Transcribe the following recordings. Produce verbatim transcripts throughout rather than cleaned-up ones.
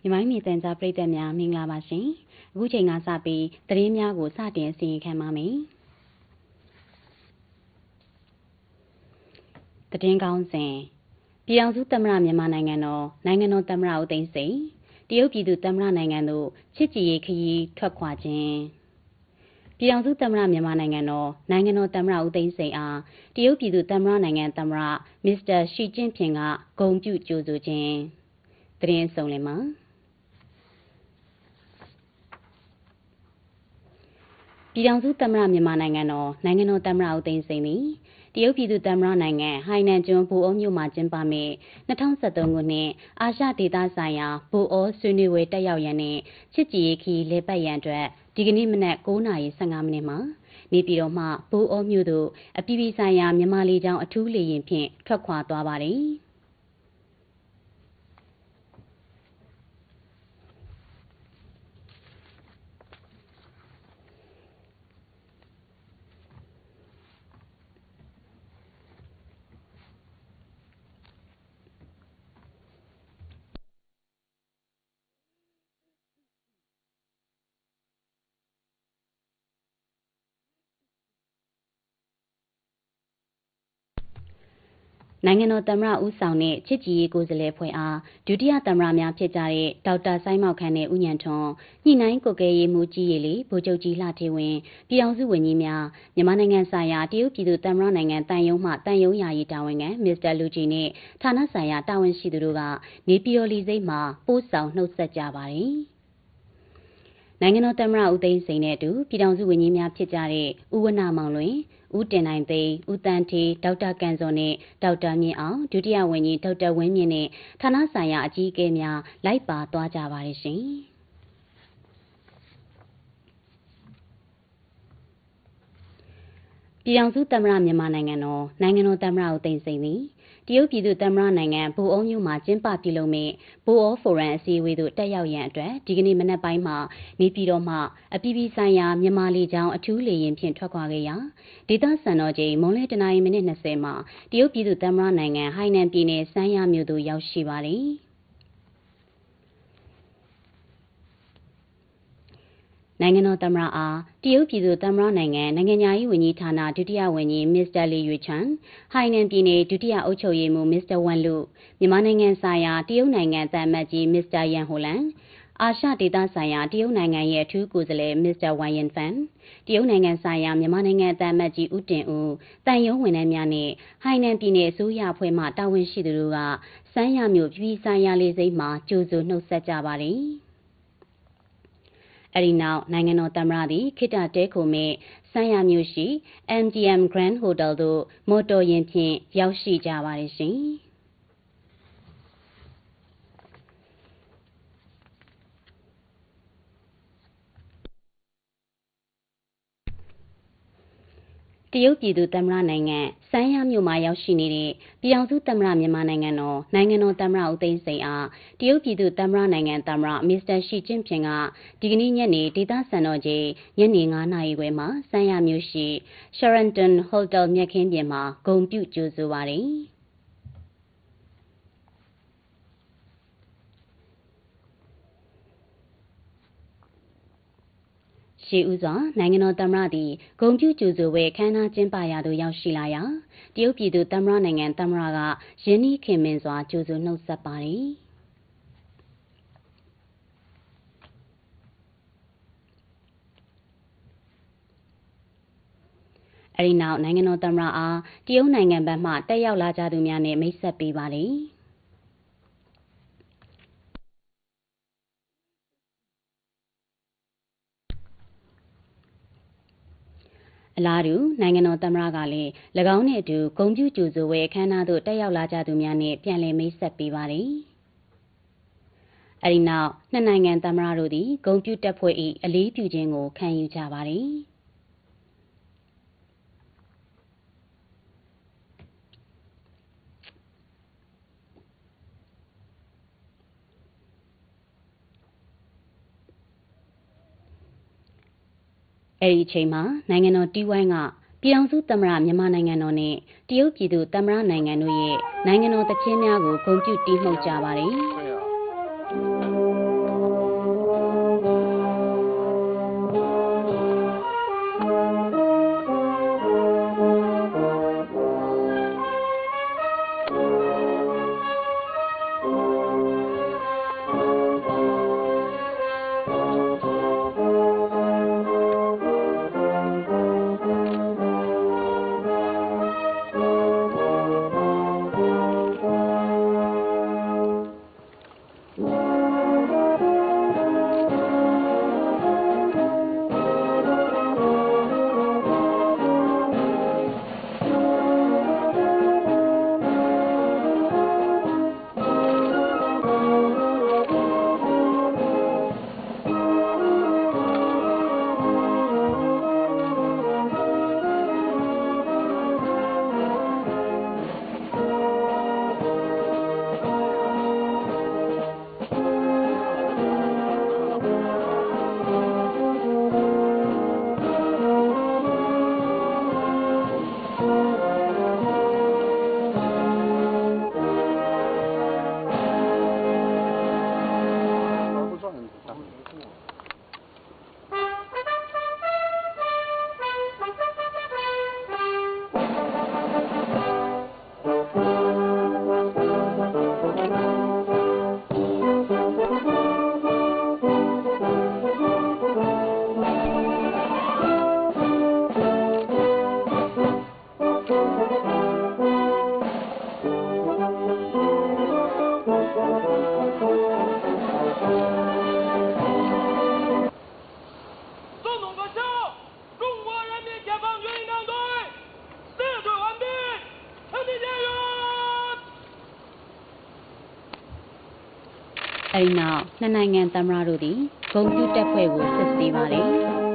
မြန်မာပြည်တန်ကြားပြည်သက်များမင်္ဂလာပါရှင်။အခုချိန်ကစပြီးသတင်းများကိုစတင်စီရင်ခံပါမယ်။သတင်းကောင်းစဉ်ပြည်အောင်စုသမ္မတမြန်မာနိုင်ငံတော်နိုင်ငံတော်သမ္မတဦးသိန်းစိန်တရုတ်ပြည်သူသမ္မတနိုင်ငံတို့ချစ်ကြည်ရေးခရီးထွက်ခွာခြင်းပြည်အောင်စုသမ္မတမြန်မာနိုင်ငံတော်နိုင်ငံတော်သမ္မတဦးသိန်းစိန်အားတရုတ်ပြည်သူသမ္မတနိုင်ငံသမ္မတမစ္စတာရှီကျင့်ဖျင်ကဂုဏ်ပြုကြိုဆိုခြင်းသတင်းဆုံးလင်မှာပြည်ထောင်စုသမ္မတမြန်မာနိုင်ငံတော်နိုင်ငံတော်သမ္မတဦးသိန်းစိန်သည်တရုတ်ပြည်သူသမ္မတနိုင်ငံဟိုင်နန်ကျွန်းဘူအိုမြို့မှာကျင်းပမယ့်၂၀၁၃ခုနှစ်အာရှဒေသဆိုင်ရာဘူအိုဆွေးနွေးပွဲတက်ရောက်ရန်နှင့်ချစ်ကြည်ရေးခရီးလည်ပတ်ရန်အတွက်ဒီကနေ့မနက်၉နာရီ၁၅မိနစ်မှာနေပြည်တော်မှဘူအိုမြို့သို့အပြည်ပြည်ဆိုင်ရာမြန်မာလေကြောင်းအထူးလေယာဉ်ဖြင့်ထွက်ခွာသွားပါသည်နိုင်ငံတော်သမ္မတဦးဆောင်တဲ့ချစ်ကြည်ရေးကိုယ်စားလှယ်ဖွဲ့အားဒုတိယသမ္မတများဖြစ်ကြတဲ့ဒေါက်တာစိုင်းမောက်ခန့်နဲ့ဦးညံထွန်းညှိနှိုင်းကွပ်ကဲရေးမှူးကြီးရည်လေးဗိုလ်ချုပ်ကြီးလှထေဝင်းပြည်အောင်စုဝန်ကြီးများမြန်မာနိုင်ငံဆိုင်ရာတရုတ်ပြည်သူသမ္မတနိုင်ငံတန်ယုံမှတန်ယုံယာယီတာဝန်ခံမစ္စတာလူဂျီနဲ့ဌာနဆိုင်ရာတာဝန်ရှိသူတို့ကနေပြည်တော်လီစိတ်မှာပို့ဆောင်နှုတ်ဆက်ကြပါတယ်နိုင်ငံတော်သမ္မတဦးသိန်းစိန်နဲ့အတူပြည်ထောင်စုဝန်ကြီးများဖြစ်ကြတဲ့ဦးဝဏမောင်လွင်ဦးတင်နိုင်သိန်းဦးတန်းထေးဒေါက်တာကန်စောနဲ့ဒေါက်တာမြင့်အောင်ဒုတိယဝန်ကြီးဒေါက်တာဝင်းမြင့်နဲ့ဌာနဆိုင်ရာအကြီးအကဲများလိုက်ပါသွားကြပါတယ်ရှင်ပြည်ထောင်စုသမ္မတမြန်မာနိုင်ငံတော်နိုင်ငံတော်သမ္မတဦးသိန်းစိန်သည်တရုတ်ပြည်သူသမ္မတနိုင်ငံဘူအိုမြို့မှာကျင်းပပြုလုပ်မယ့်ဘူအိုဖိုရမ်အစည်းအဝေးသို့တက်ရောက်ရန်အတွက်ဒီကနေ့မနက်ပိုင်းမှာနေပြည်တော်မှအပြည်ပြည်ဆိုင်ရာမြန်မာလေကြောင်းအထူးလေယာဉ်ဖြင့်ထွက်ခွာခဲ့ရာဒေသစံတော်ချိန်မွန်းလယ်တနာရီမိနစ်၂၀မှာတရုတ်ပြည်သူသမ္မတနိုင်ငံဟိုင်နန်ပြည်နယ်စန်းယာမြို့သို့ရောက်ရှိပါသည်နိုင်ငံတော်သမ္မတအားတရုတ်ပြည်သူသမ္မတနိုင်ငံနိုင်ငံညာရေးဝန်ကြီးဌာနဒုတိယဝန်ကြီးမစ္စတာလီရွေချန်ဟိုင်နန်ပြည်နယ်ဒုတိယအုပ်ချုပ်ရေးမှူးမစ္စတာဝမ်လူမြန်မာနိုင်ငံဆိုင်ရာတရုတ်နိုင်ငံသံအမတ်ကြီးမစ္စတာယန်ဟိုလန်အာရှဒေသဆိုင်ရာတရုတ်နိုင်ငံရဲ့အထူးကိုယ်စားလှယ်မစ္စတာဝမ်ယန်ဖန်တရုတ်နိုင်ငံဆိုင်ရာမြန်မာနိုင်ငံသံအမတ်ကြီးဦးတင်ဦးတန်ယုံဝန်ထမ်းများနဲ့ဟိုင်နန်ပြည်နယ်အစိုးရအဖွဲ့မှတာဝန်ရှိသူတို့ကစန်းရမြို့ပြည်ဆိုင်ရာလေဆိပ်မှာကြိုဆိုနှုတ်ဆက်ကြပါတယ်အဲဒီနောက်နိုင်ငံတော်သမ္မတသည်ခေတ္တတဲခိုမဲ့စန်းရမြို့ရှိ အမ် ဂျီ အမ် Grand Hotel သို့မော်တော်ယာဉ်ဖြင့်ရောက်ရှိကြပါတယ်ရှင်။တရုတ်ပြည်သူသမ္မတနိုင်ငံစန်းရမြို့မှာရောက်ရှိနေတဲ့ပြည်အောင်စုသမ္မတမြန်မာနိုင်ငံတော်နိုင်ငံတော်သမ္မတဦးသိန်းစိန်အားတရုတ်ပြည်သူသမ္မတနိုင်ငံသမ္မတမစ္စတာရှီကျင့်ဖျင်ကဒီကနေ့ညနေဒေသစံတော်ချိန်ညနေ၅နာရီခွဲမှာစန်းရမြို့ရှိ Sheraton Hotel မြက်ခင်းပြင်မှာဂုဏ်ပြုကြိုဆိုပါတယ်ရှေးဥစွာနိုင်ငံတော်သမ္မတသည်ဂုဏ်ပြုကြိုဆိုပွဲခမ်းနားကျင်းပရာသို့ရောက်ရှိလာရာတရုတ်ပြည်သူသမ္မတနိုင်ငံသမ္မတကယင်းနှီးခင်မင်စွာကြိုဆိုနှုတ်ဆက်ပါတယ်အဲဒီနောက်နိုင်ငံတော်သမ္မတအားတရုတ်နိုင်ငံဘက်မှတက်ရောက်လာကြသူများနဲ့မိတ်ဆက်ပေးပါလေအလားတူနိုင်ငံတော်သမ္မတကလည်း၎င်းနှင့်အတူဂုဏ်ပြုကြိုဆိုပွဲအခမ်းအနားသို့တက်ရောက်လာကြသူများနဲ့ပြန်လည်မိတ်ဆက်ပေးပါတယ်။အဲဒီနောက်နှစ်နိုင်ငံသမ္မတတို့သည်ဂုဏ်ပြုတက်ဖွဲ့၏အလေးပြုခြင်းကိုခံယူကြပါတယ်။အဲဒီအချိန်မှာနိုင်ငံတော်တီးဝိုင်းကပြည်ထောင်စုသမ္မတမြန်မာနိုင်ငံတော်နဲ့တရုတ်ပြည်သူသမ္မတနိုင်ငံတို့ရဲ့နိုင်ငံတော်သီချင်းများကိုဂုဏ်ပြုတီးမှုတ်ကြပါတယ်။အဲဒီနောက်နှစ်နိုင်ငံသမ္မတတို့သည်ဂုဏ်ပြုတပ်ဖွဲ့ကိုစစ်ဆေးပါတယ်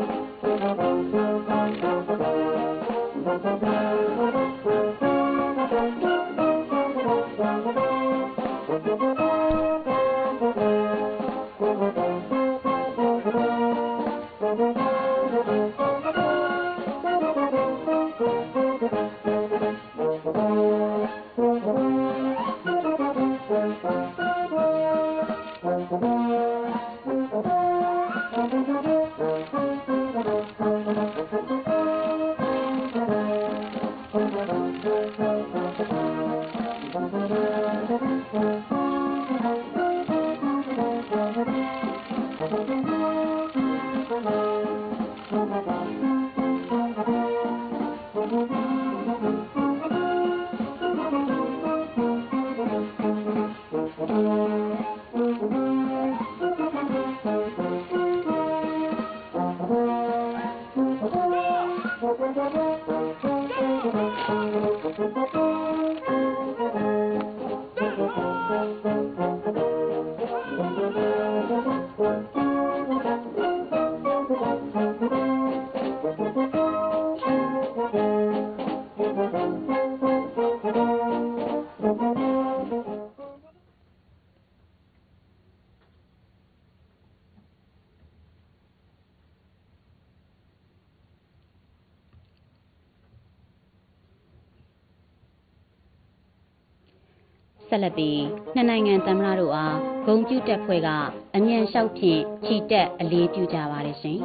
ဆက်လက်ပြီးနှစ်နိုင်ငံသမ္မတတို့အားဂုဏ်ပြုတပ်ဖွဲ့ကအမြန်လျှောက်ဖြင့်ချီတက်အလေးပြုကြပါတယ်ရှင်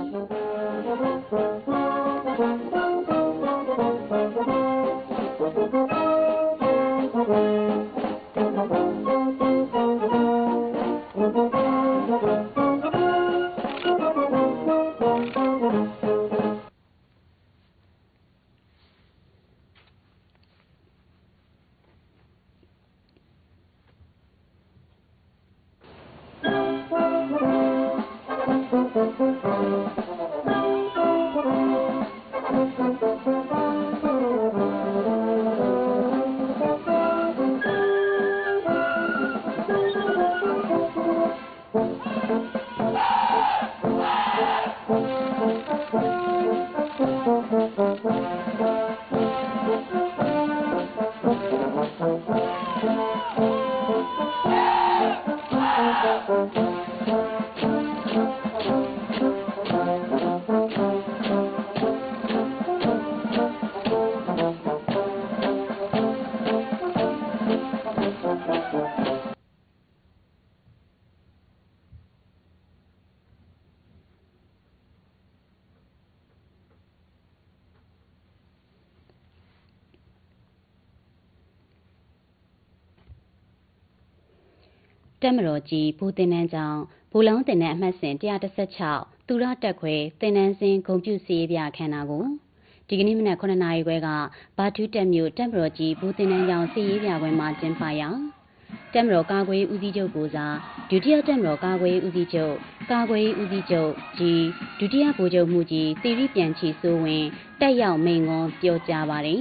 တက်မတော်ကြီးဘူတင်နန်းကျောင်းဘူလောင်းတင်နန်းအမှတ်စဉ်one sixteenသူရတက်ခွဲတင်နန်းစင်းဂုံပြုစီရေးပြအခမ်းအနားကိုဒီကနေ့မနက်nineနာရီခွဲကဘာထူးတက်မြို့တက်မတော်ကြီးဘူတင်နန်းကျောင်းစီရေးပြပွဲမှာကျင်းပရာတက်မတော်ကာကွယ်ဦးစီးချုပ်ကိုစားဒုတိယတက်မတော်ကာကွယ်ဦးစီးချုပ်ကာကွယ်ဦးစီးချုပ်ကြီးဒုတိယဗိုလ်ချုပ်မှုကြီးသီရိပြန်ချီစိုးဝင်းတက်ရောက်မိန့်ခွန်းပြောကြားပါတယ်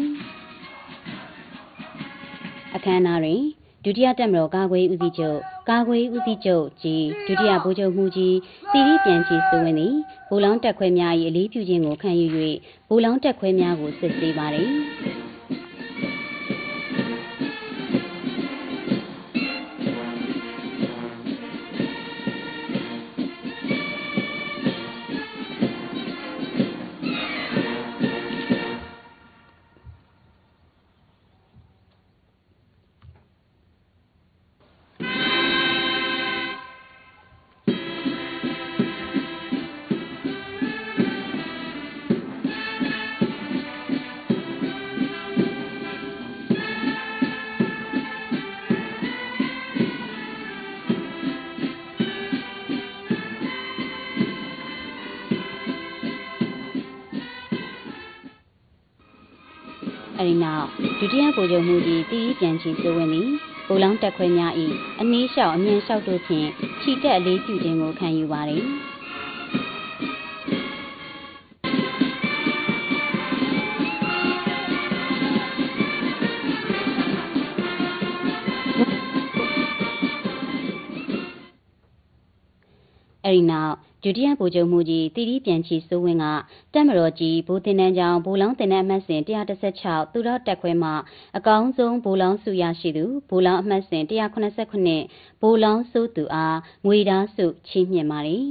အခမ်းအနားတွင်ဒုတိယတက်မတော်ကာကွယ်ဦးစီးချုပ်ကာကွယ်ဦးစီးချုပ်ကြီးဒုတိယဗိုလ်ချုပ်မှုကြီးသီရိပြန်ချီစိုးဝင်းသည်ဗိုလ်လောင်းတက်ခွဲများ၏အလေးပြုခြင်းကိုခံယူ၍ဗိုလ်လောင်းတက်ခွဲများကိုစစ်ဆေးပါသည်အဲဒီနောက်ဒုတိယဗိုလ်ချုပ်မှုကြီးသီရိပြန်ချီစိုးဝင်းသည်ဗိုလ်လောင်းတက်ခွဲများ၏အနည်းလျှောက်အမြန်လျှောက်တို့ဖြင့်ခြိတက်အလေးပြုခြင်းကိုခံယူပါသည်အဲဒီနောက်ဒုတိယဗိုလ်ချုပ်မှုကြီးတီတီပြန်ချီစိုးဝင်းကတပ်မတော်ကြီးဗိုလ်တင်တန်းကြောင်းဗိုလ်လောင်းတင်တဲ့အမှတ်စဉ်one thirty-sixသူတော်တက်ခွဲမှာအကောင်းဆုံးဗိုလ်လောင်းစုရရှိသူဗိုလ်လောင်းအမှတ်စဉ်one seventy-nineဗိုလ်လောင်းစိုးသူအားငွေသားစုချီးမြှင့်ပါတယ်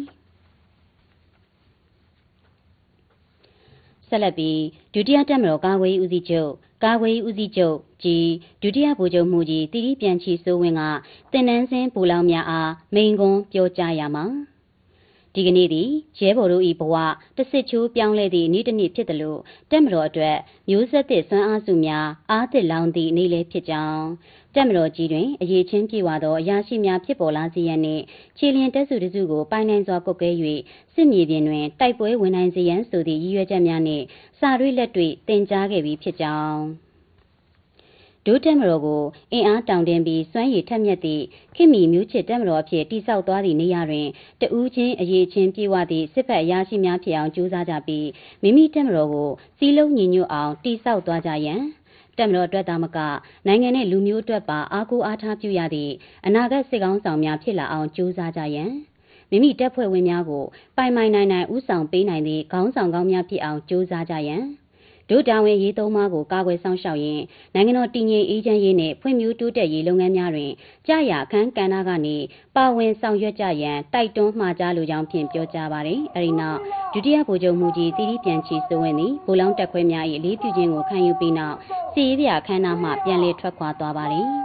ဆက်လက်ပြီးဒုတိယတပ်မတော်ကာကွယ်ရေးဦးစီးချုပ်ကာကွယ်ရေးဦးစီးချုပ်ကြီးဒုတိယဗိုလ်ချုပ်မှုကြီးတီတီပြန်ချီစိုးဝင်းကတင်နန်းစင်းဗိုလ်လောင်းများအားမိန်ကွန်းပြောကြားရမှာဒီကနေ့သည်ရဲဘော်တို့၏ဘဝတစ်စစ်ချိုးပြောင်းလဲသည့်နေ့တစ်နေ့ဖြစ်တယ်လို့တပ်မတော်အတွက်မျိုးဆက်သစ်စွမ်းအားစုများအားသစ်လောင်သည့်နေ့လေးဖြစ်ကြောင်းတပ်မတော်ကြီးတွင်အရေးချင်းပြေဝသောအရာရှိများဖြစ်ပေါ်လာစေရန်နှင့်ခြေလျင်တက်စုတစုကိုပိုင်နိုင်စွာကုတ်ကဲ၍စစ်မြေပြင်တွင်တိုက်ပွဲဝင်နိုင်စေရန်ဆိုသည့်ရည်ရွယ်ချက်များနှင့်စာတွေ့လက်တွေ့တင်ကြားခဲ့ပြီးဖြစ်ကြောင်းဒုတက်မတော်ကိုအင်အားတောင်တင်ပြီးစွမ်းရည်ထက်မြက်သည့်ခေတ်မီမျိုးချစ်တက်မတော်အဖြစ်တိဆောက်သွားသည့်နေရာတွင်တဦးချင်းအရေးချင်းပြေဝသည့်စစ်ဖက်အရာရှိများဖြစ်အောင်ကြိုးစားကြပြီးမိမိတက်မတော်ကိုစီးလုံးညီညွတ်အောင်တိဆောက်သွားကြရန်တက်မတော်အတွက်သာမကနိုင်ငံနဲ့လူမျိုးအတွက်ပါအားကိုးအားထားပြုရသည့်အနာဂတ်စစ်ကောင်းဆောင်များဖြစ်လာအောင်ကြိုးစားကြရန်မိမိတပ်ဖွဲ့ဝင်များကိုပိုင်ပိုင်နိုင်နိုင်ဥဆောင်ပေးနိုင်သည့်ခေါင်းဆောင်ကောင်းများဖြစ်အောင်ကြိုးစားကြရန်ဒုတာဝန်ရေးသုံးပါးကိုကာကွယ်ဆောင်ရှောက်ရင်းနိုင်ငံတော်တည်ငြိမ်အေးချမ်းရေးနှင့်ဖွံ့ဖြိုးတိုးတက်ရေးလုပ်ငန်းများတွင်ကြာရအခမ်းကဏ္ဍကနေပါဝင်ဆောင်ရွက်ကြရန်တိုက်တွန်းမှာကြားလိုကြောင်းဖြင့်ပြောကြားပါတယ်။အဲဒီနောက်ဒုတိယဗိုလ်ချုပ်မှုကြီးတီတီပြန်ချီစိုးဝင်းသည်ဗိုလ်လောင်းတက်ခွဲများ၏အလေးပြုခြင်းကိုခံယူပြီးနောက်စီရေးပြအခမ်းအနားမှပြန်လည်ထွက်ခွာသွားပါတယ်။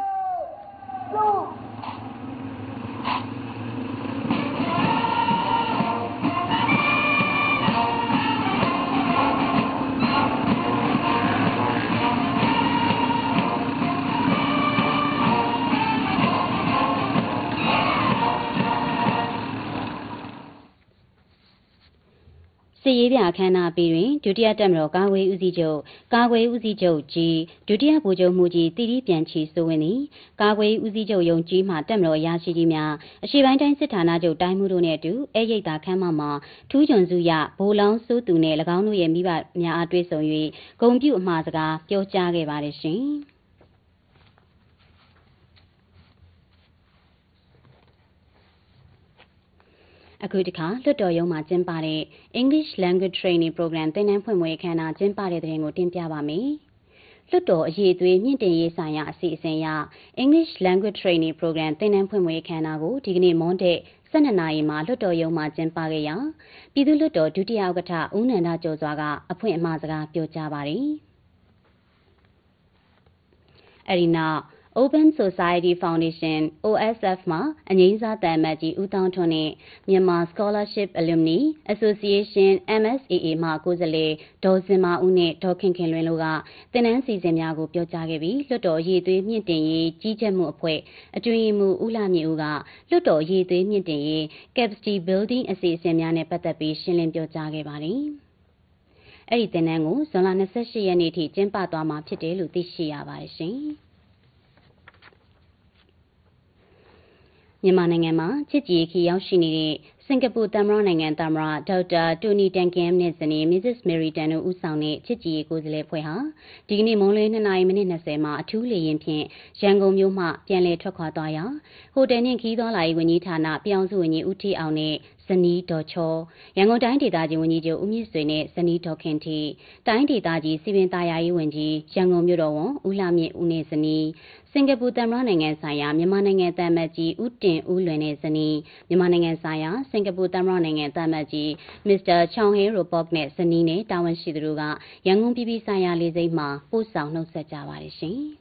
စစ်ရေးပြအခမ်းအနားပြီးတွင်ဒုတိယတပ်မတော်ကာကွယ်ဦးစီးချုပ်ကာကွယ်ဦးစီးချုပ်ကြီးဒုတိယဗိုလ်ချုပ်မှုကြီးတီတီပြန်ချီစိုးဝင်းသည်ကာကွယ်ဦးစီးချုပ်ရုံးကြီးမှတပ်မတော်အရာရှိကြီးများအရှေ့ပိုင်းတိုင်းစစ်ဌာနချုပ်တိုင်းမှုတို့နှင့်အတူအဲရိပ်သာခမ်းမမှာထူးချွန်စုရဗိုလ်လောင်းစိုးသူနှင့်၎င်းတို့ရဲ့မိဘများအားတွေ့ဆုံ၍ဂုဏ်ပြုအမှာစကားပြောကြားခဲ့ပါတယ်ရှင်။အခုတခါလွှတ်တော်ရုံးမှာကျင်းပတဲ့ English Language Training Program သင်တန်းဖွင့်ပွဲအခမ်းအနားကျင်းပတဲ့တဲ့ရင်ကိုတင်ပြပါမယ်။လွှတ်တော်အရေးအသွေးမြင့်တင်ရေးဆိုင်ရာအစီအစဉ်အရ English Language Training Program သင်တန်းဖွင့်ပွဲအခမ်းအနားကိုဒီကနေ့မွန်းတဲ့twelveနာရီမှာလွှတ်တော်ရုံးမှာကျင်းပခဲ့ရာပြည်သူ့လွှတ်တော်ဒုတိယဥက္ကဋ္ဌဦးနန္ဒကျော်စွာကအဖွင့်အမှာစကားပြောကြားပါတယ်။အဲဒီနောက်Open Society Foundation O S F မှာအငြိမ်းစားတန်မတ်ကြီးဦးတောင်းထွန်းနဲ့မြန်မာ Scholarship Alumni Association M S A A မှကိုယ်စားလှယ်ဒေါ်စင်မာဦးနဲ့ဒေါ်ခင်ခင်လွင်တို့ကသင်တန်းစီစဉ်များကိုပြောကြားခဲ့ပြီးလွှတ်တော်ရည်သွေးမြင့်တင်ရေးကြီးကြပ်မှုအဖွဲ့အတွင်းမှူးဦးလှမြင့်ဦးကလွှတ်တော်ရည်သွေးမြင့်တင်ရေး Capacity Building အစီအစဉ်များနဲ့ပတ်သက်ပြီးရှင်းလင်းပြောကြားခဲ့ပါတယ်။အဲ့ဒီသင်တန်းကိုဇွန်လtwenty-eightရက်နေ့ထိကျင်းပသွားမှာဖြစ်တယ်လို့သိရှိရပါတယ်ရှင်။မြန်မာနိုင်ငံမှာချစ်ကြည်ရေးခီရောက်ရှိနေတဲ့စင်ကာပူသမ္မတနိုင်ငံသမ္မတဒေါက်တာတိုနီတန်ကင်နဲ့ဇနီး Missus Mary Tan တို့ဦးဆောင်တဲ့ချစ်ကြည်ရေးကိုယ်စားလှယ်ဖွဲ့ဟာဒီကနေ့မွန်းလွဲtwoနာရီမိနစ်twentyမှာအထူးလေယာဉ်ဖြင့်ရန်ကုန်မြို့မှပြန်လည်ထွက်ခွာသွားရာဟိုတယ်နှင့်ခီးသွားလာရေးဝန်ကြီးဌာနပြည်အောင်စုဝန်ကြီးဦးထီအောင်နဲ့ဇနီးဒေါ်ချောရန်ကုန်တိုင်းဒေသကြီးဝန်ကြီးချုပ်ဦးမြင့်ဆွေနဲ့ဇနီးဒေါ်ခင်ထီတိုင်းဒေသကြီးစီပင်သားယာရေးဝန်ကြီးရန်ကုန်မြို့တော်ဝန်ဦးလှမြင့်ဦးနဲ့ဇနီးစင်ကာပူသမ္မတနိုင်ငံဆိုင်ရာမြန်မာနိုင်ငံသံအမတ်ကြီးဦးတင်ဦးလွင်နဲ့ဇနီးမြန်မာနိုင်ငံဆိုင်ရာစင်ကာပူသမ္မတနိုင်ငံသံအမတ်ကြီးမစ္စတာချောင်ဟေရိုပေါက်နဲ့ဇနီးနဲ့တာဝန်ရှိသူတို့ကရန်ကုန်ပြည်ပြည်ဆိုင်ရာလေဆိပ်မှာပို့ဆောင်နှုတ်ဆက်ကြပါတယ်ရှင်။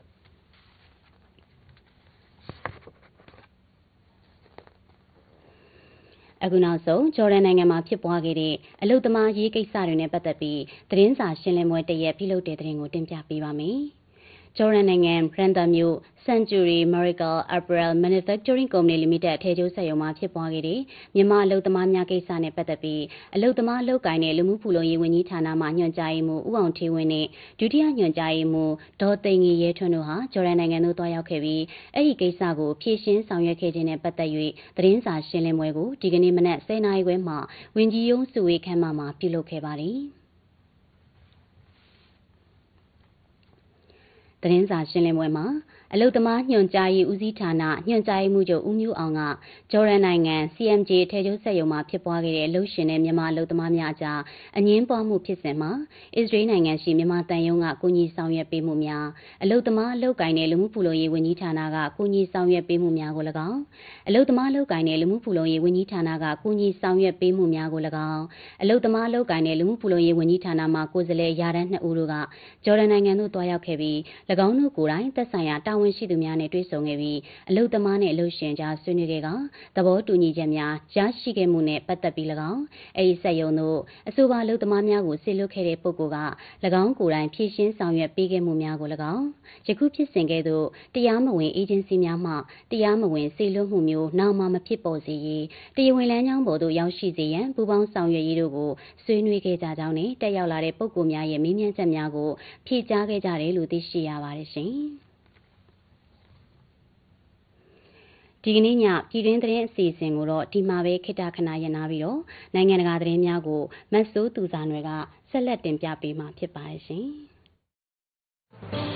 အခုနောက်ဆုံးဂျော်ဒန်နိုင်ငံမှာဖြစ်ပွားခဲ့တဲ့အလုသမားရေးကိစ္စတွေနဲ့ပတ်သက်ပြီးသတင်းစာရှင်းလင်းပွဲတရက်ပြုလုပ်တဲ့သတင်းကိုတင်ပြပေးပါမယ်။ဂျော်ဒန်နိုင်ငံရန်တာမြို့ Century Miracle Apparel Manufacturing Company Limited အထည်ချုပ်စက်ရုံမှာဖြစ်ပွားခဲ့တဲ့မြန်မာအလုသမားများကိစ္စနဲ့ပတ်သက်ပြီးအလုသမားအလုပ်ကိုင်တဲ့လူမှုဖူလုံရေးဝန်ကြီးဌာနမှညွှန်ကြားရေးမှူးဦးအောင်ထေးဝင်းနဲ့ဒုတိယညွှန်ကြားရေးမှူးဒေါ်သိင်ငယ်ရဲထွန်းတို့ဟာဂျော်ဒန်နိုင်ငံသို့တွားရောက်ခဲ့ပြီးအဲ့ဒီကိစ္စကိုဖြေရှင်းဆောင်ရွက်ခဲ့ခြင်းနဲ့ပတ်သက်၍သတင်းစာရှင်းလင်းပွဲကိုဒီကနေ့မနက်tenနာရီခွဲမှာဝန်ကြီးရုံးစုဝေးခန်းမမှာပြုလုပ်ခဲ့ပါတယ်။သတင်းစာရှင်းလင်းပွဲမှာအလုသမားညွှန်ကြားရေးဦးစီးဌာနညွှန်ကြားရေးမှူးချုပ်ဦးမျိုးအောင်ကဂျော်ဒန်နိုင်ငံ စီ အမ် ဂျေ ထဲကျုပ်ဆက်ရုံမှာဖြစ်ပွားခဲ့တဲ့လှုပ်ရှင်တဲ့မြန်မာအလုသမားများအကြားအငင်းပွားမှုဖြစ်စဉ်မှာအစ္စရေးနိုင်ငံရှိမြန်မာတန်ယုံကကူညီဆောင်ရွက်ပေးမှုများအလုသမားအလုကိုင်တဲ့လူမှုဖူလုံရေးဝန်ကြီးဌာနကကူညီဆောင်ရွက်ပေးမှုများကို၎င်းအလုသမားအလုကိုင်တဲ့လူမှုဖူလုံရေးဝန်ကြီးဌာနကကူညီဆောင်ရွက်ပေးမှုများကို၎င်းအလုသမားအလုကိုင်တဲ့လူမှုဖူလုံရေးဝန်ကြီးဌာနမှကိုယ်စားလှယ်ရာထမ်းနှစ်ဦးတို့ကဂျော်ဒန်နိုင်ငံသို့တွားရောက်ခဲ့ပြီး၎င်းတို့ကိုယ်တိုင်သက်ဆိုင်ရာတာဝန်ရှိသူများနဲ့တွေ့ဆုံခဲ့ပြီးအလုသမားနဲ့အလုရှင်ကြားဆွေးနွေးခဲ့ကသဘောတူညီချက်များရရှိခဲ့မှုနဲ့ပတ်သက်ပြီး၎င်းအဲဒီဆက်ယုံတို့အဆိုပါအလုသမားများကိုဆေလွတ်ခဲ့တဲ့ပုဂ္ဂိုလ်က၎င်းကိုယ်တိုင်ဖြည့်ရှင်းဆောင်ရွက်ပေးခဲ့မှုများကို၎င်းယခုဖြစ်စဉ်ကဲ့သို့တရားမဝင်အေဂျင်စီများမှတရားမဝင်ဆေလွတ်မှုမျိုးနောက်မှမဖြစ်ပေါ်စေရေးတရားဝင်လမ်းကြောင်းပေါ်သို့ရောက်ရှိစေရန်ပူးပေါင်းဆောင်ရွက်ရေးတို့ကိုဆွေးနွေးခဲ့ကြကြောင်းနဲ့တက်ရောက်လာတဲ့ပုဂ္ဂိုလ်များရဲ့မေးမြန်းချက်များကိုဖြေကြားခဲ့ကြတယ်လို့သိရှိရပါတယ်ရှင်ဒီကနေ့ညပြည်တွင်းသတင်းအစီအစဉ်ကိုတော့ဒီမှာပဲခေတ္တခဏရပ်နာပြီးတော့နိုင်ငံတကာသတင်းများကိုမတ်စိုးသူစာနွယ်ကဆက်လက်တင်ပြပေးမှာဖြစ်ပါတယ်ရှင်